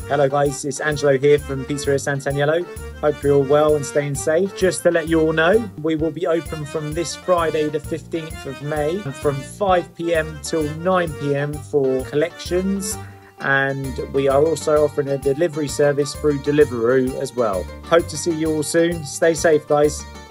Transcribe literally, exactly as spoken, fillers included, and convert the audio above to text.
Hello guys, it's Angelo here from Pizzeria Santaniello. Hope you're all well and staying safe. Just to let you all know, we will be open from this Friday the fifteenth of May from five p m till nine p m for collections, and we are also offering a delivery service through Deliveroo as well. Hope to see you all soon. Stay safe guys.